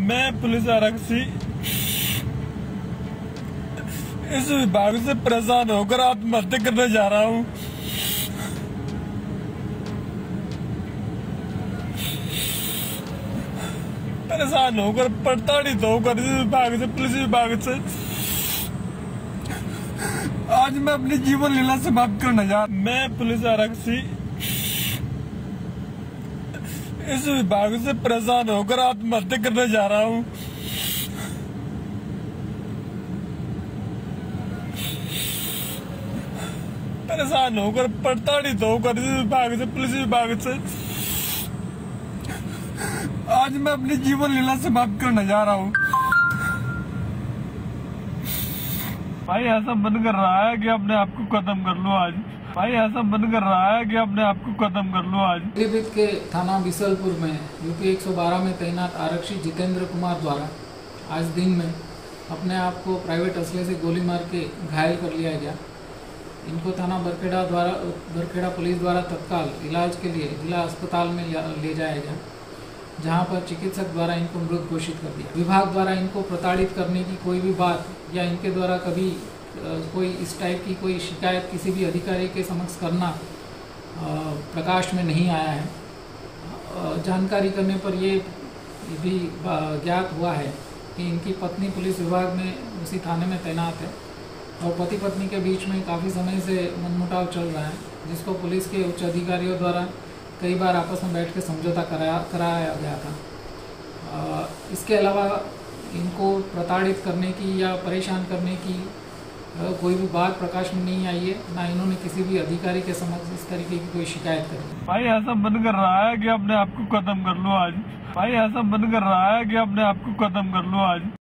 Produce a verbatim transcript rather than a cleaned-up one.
मैं पुलिस आरक्षी इस विभाग से परेशान होकर आत्महत्या करने जा रहा हूँ। परेशान होकर प्रताड़ित होकर इस विभाग से, पुलिस विभाग से आज मैं अपनी जीवन लीला समाप्त करने जा रहा हूँ। मैं पुलिस आरक्षी इस विभाग से परेशान होकर आत्महत्या करने जा रहा हूँ। परेशान होकर प्रताड़ित होकर इस विभाग से, पुलिस विभाग से आज मैं अपनी जीवन लीला समाप्त करने जा रहा हूँ। भाई ऐसा मन कर रहा है कि अपने आप को खत्म कर लूं आज। भाई ऐसा मन कर रहा है कि अपने आप को खत्म कर लूं आज। पीलीभीत के थाना बिसलपुर में यूपी एक सौ बारह में तैनात आरक्षी जितेंद्र कुमार द्वारा आज दिन में अपने आप को प्राइवेट असले से गोली मार के घायल कर लिया गया। इनको थाना बरखेड़ा द्वारा बरखेड़ा पुलिस द्वारा तत्काल इलाज के लिए जिला अस्पताल में ले जाया गया, जहां पर चिकित्सक द्वारा इनको मृत घोषित कर दिया। विभाग द्वारा इनको प्रताड़ित करने की कोई भी बात या इनके द्वारा कभी कोई इस टाइप की कोई शिकायत किसी भी अधिकारी के समक्ष करना प्रकाश में नहीं आया है। जानकारी करने पर ये भी ज्ञात हुआ है कि इनकी पत्नी पुलिस विभाग में उसी थाने में तैनात है और पति पत्नी के बीच में काफ़ी समय से मनमुटाव चल रहा है, जिसको पुलिस के उच्च अधिकारियों द्वारा कई बार आपस में बैठ के समझौता कराया कराया गया था। इसके अलावा इनको प्रताड़ित करने की या परेशान करने की कोई भी बात प्रकाश में नहीं आई है, ना इन्होंने किसी भी अधिकारी के समक्ष इस तरीके की कोई शिकायत करी। भाई ऐसा मन कर रहा है कि अपने आप को खत्म कर लूं आज। भाई ऐसा मन कर रहा है कि अपने आप को खत्म कर लूं आज।